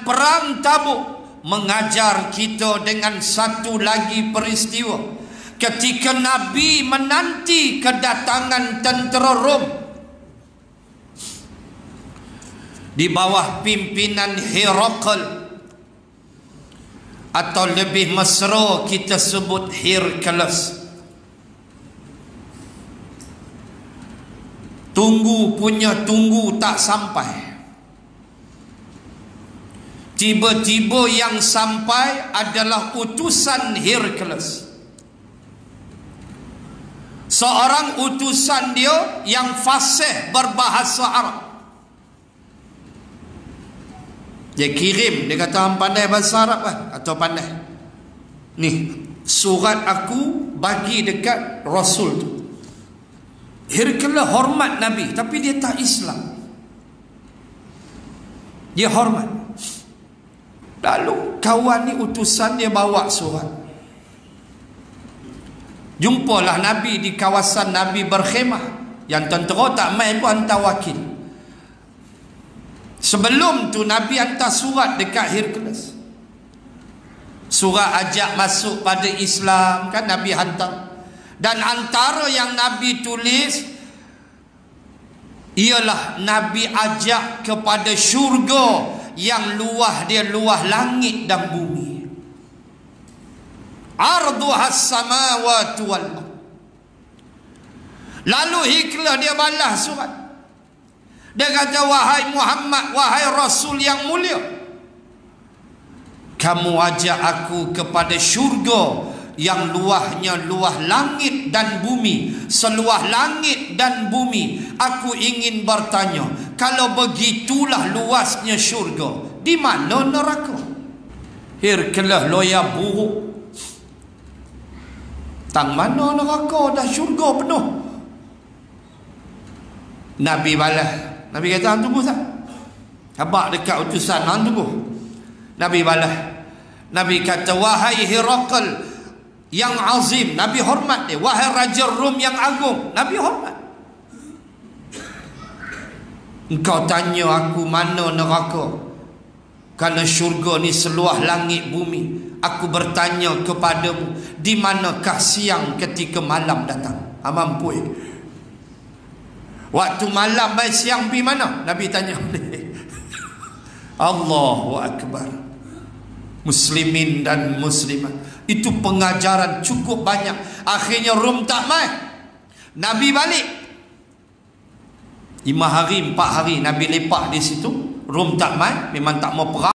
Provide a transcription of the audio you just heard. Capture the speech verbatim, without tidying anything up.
perang Tabuk mengajar kita dengan satu lagi peristiwa. Ketika Nabi menanti kedatangan tentera Rom di bawah pimpinan Herakl, atau lebih mesra kita sebut Hercules. Tunggu punya tunggu tak sampai. Tiba-tiba yang sampai adalah utusan Hercules. Seorang utusan dia yang fasih berbahasa Arab. Dia kirim, dia kata, "Hang pandai bahasa Arab kan? Atau pandai? Ni, surat aku bagi dekat Rasul tu." Hercules hormat Nabi, tapi dia tak Islam. Dia hormat. Lalu kawan ni utusan dia bawa surat. Jumpalah Nabi di kawasan Nabi berkhemah. Yang tentera tak main pun hantar wakil. Sebelum tu Nabi hantar surat dekat Hercules. Surat ajak masuk pada Islam, kan Nabi hantar. Dan antara yang Nabi tulis ialah Nabi ajak kepada syurga yang luah dia luah langit dan bumi. Arduhas samawati wal ardh. Lalu Hercules dia balas surat. Dia kata, "Wahai Muhammad, wahai Rasul yang mulia, kamu ajak aku kepada syurga yang luahnya luah langit dan bumi, seluah langit dan bumi. Aku ingin bertanya, kalau begitulah luasnya syurga, di mana neraka?" Hercules loya buruk. Tang mana neraka, dah syurga penuh. Nabi balas. Nabi kata, "Hang tunggu tak? Habaq dekat utusan, hang tunggu." Nabi balas. Nabi kata, "Wahai Herakl yang azim," Nabi hormat dia. "Wahai Raja Rom yang agung," Nabi hormat. "Engkau tanya aku mana neraka, kerana syurga ni seluah langit bumi. Aku bertanya kepadamu, di manakah siang ketika malam datang?" Ha, mampu eh? Waktu malam baik siang pergi mana? Nabi tanya. Allahu Akbar. Muslimin dan muslimat, itu pengajaran cukup banyak. Akhirnya Rom tak mai. Nabi balik. Lima hari, empat hari Nabi lepak di situ. Rom tak mai, memang tak mau perang.